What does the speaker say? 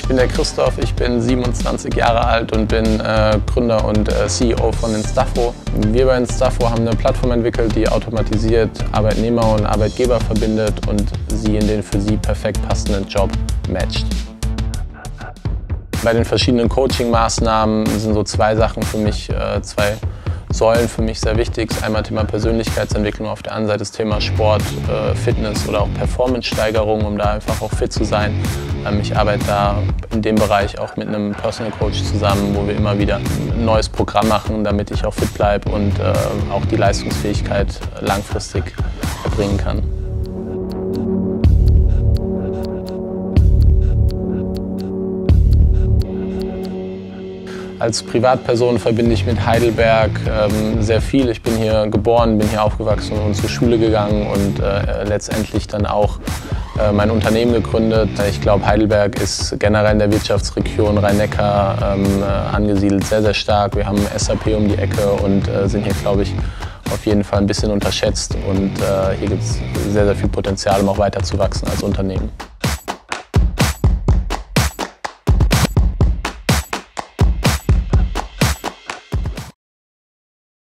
Ich bin der Christoph, ich bin 27 Jahre alt und bin Gründer und CEO von Instafo. Wir bei Instafo haben eine Plattform entwickelt, die automatisiert Arbeitnehmer und Arbeitgeber verbindet und sie in den für sie perfekt passenden Job matcht. Bei den verschiedenen Coaching-Maßnahmen sind so zwei Sachen für mich, zwei Säulen für mich sehr wichtig. Einmal Thema Persönlichkeitsentwicklung, auf der anderen Seite das Thema Sport, Fitness oder auch Performance-Steigerung, um da einfach auch fit zu sein. Ich arbeite da in dem Bereich auch mit einem Personal Coach zusammen, wo wir immer wieder ein neues Programm machen, damit ich auch fit bleibe und auch die Leistungsfähigkeit langfristig erbringen kann. Als Privatperson verbinde ich mit Heidelberg sehr viel. Ich bin hier geboren, bin hier aufgewachsen und zur Schule gegangen und letztendlich dann auch mein Unternehmen gegründet. Ich glaube, Heidelberg ist generell in der Wirtschaftsregion Rhein-Neckar angesiedelt sehr, sehr stark. Wir haben SAP um die Ecke und sind hier, glaube ich, auf jeden Fall ein bisschen unterschätzt. Und hier gibt es sehr, sehr viel Potenzial, um auch weiter zu wachsen als Unternehmen.